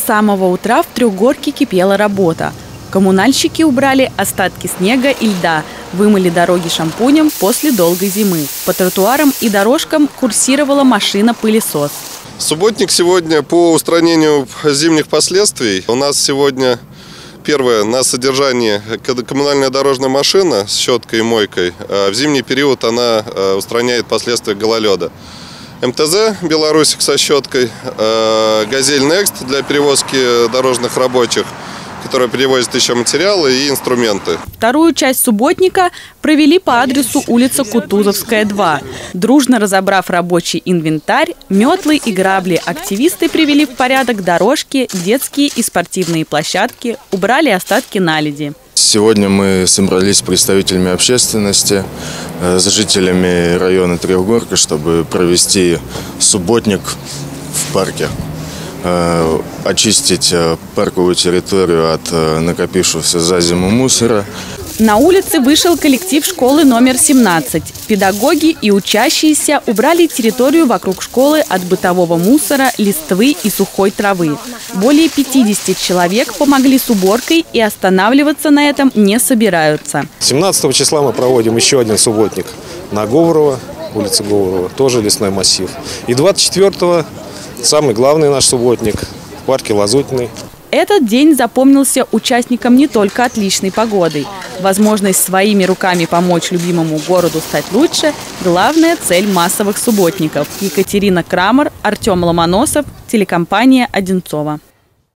самого утра в Трехгорке кипела работа. Коммунальщики убрали остатки снега и льда, вымыли дороги шампунем после долгой зимы. По тротуарам и дорожкам курсировала машина-пылесос. Субботник сегодня по устранению зимних последствий. У нас сегодня первое на содержании коммунальная дорожная машина с щеткой и мойкой. В зимний период она устраняет последствия гололеда. МТЗ «Белорусик» со щеткой, «Газель Next» для перевозки дорожных рабочих, которая перевозит еще материалы и инструменты. Вторую часть субботника провели по адресу улица Кутузовская, 2. Дружно разобрав рабочий инвентарь, метлы и грабли, активисты привели в порядок дорожки, детские и спортивные площадки, убрали остатки наледи. Сегодня мы собрались с представителями общественности, с жителями района Трехгорка, чтобы провести субботник в парке. Очистить парковую территорию от накопившегося за зиму мусора. На улице вышел коллектив школы номер 17. Педагоги и учащиеся убрали территорию вокруг школы от бытового мусора, листвы и сухой травы. Более 50 человек помогли с уборкой и останавливаться на этом не собираются. 17 числа мы проводим еще один субботник на Говорова, улица Говорова, тоже лесной массив. И 24-го самый главный наш субботник в парке Лазутиной. Этот день запомнился участникам не только отличной погодой. Возможность своими руками помочь любимому городу стать лучше – главная цель массовых субботников. Екатерина Крамер, Артем Ломоносов, телекомпания «Одинцово».